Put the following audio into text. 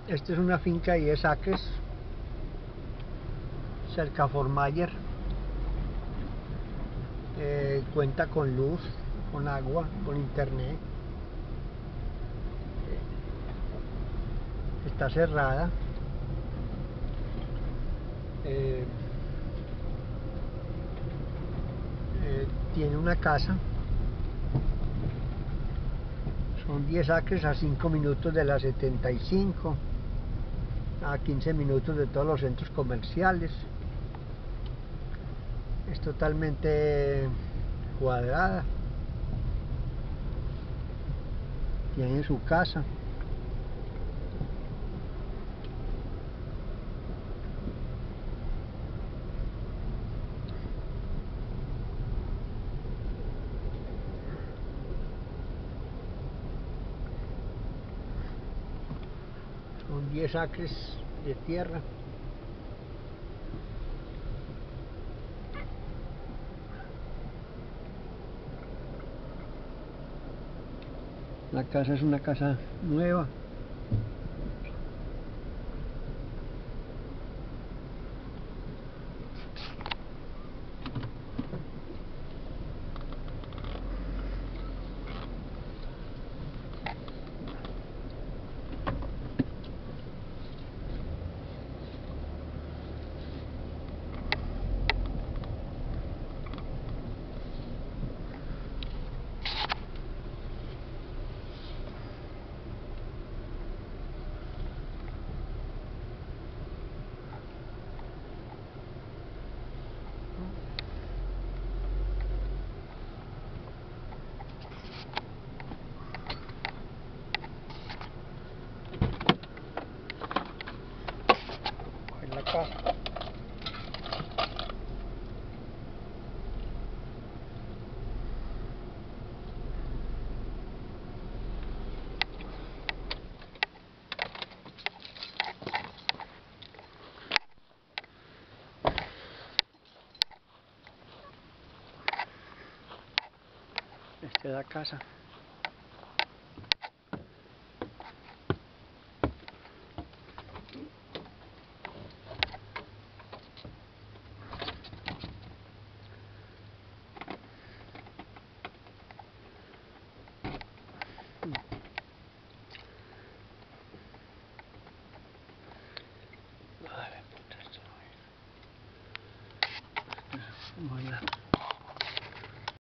Esta es una finca de 10 acres, cerca a Fort Myers. Cuenta con luz, con agua, con internet. Está cerrada. Tiene una casa. Son 10 acres a 5 minutos de la 75, a 15 minutos de todos los centros comerciales. Es totalmente cuadrada. Tiene su casa. Son 10 acres de tierra. La casa es una casa nueva. En la casa. Esta es la casa.